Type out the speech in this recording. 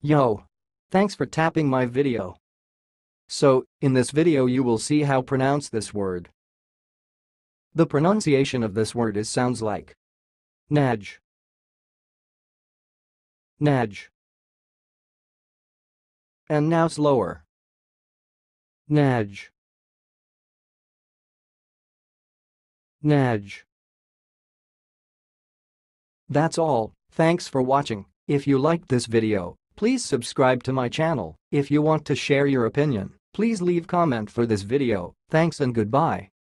Yo! Thanks for tapping my video. So, in this video you will see how pronounce this word. The pronunciation of this word sounds like Nnej. Nnej. And now slower. Nnej. Nnej. That's all, thanks for watching. If you liked this video, please subscribe to my channel. If you want to share your opinion, please leave comment for this video. Thanks and goodbye.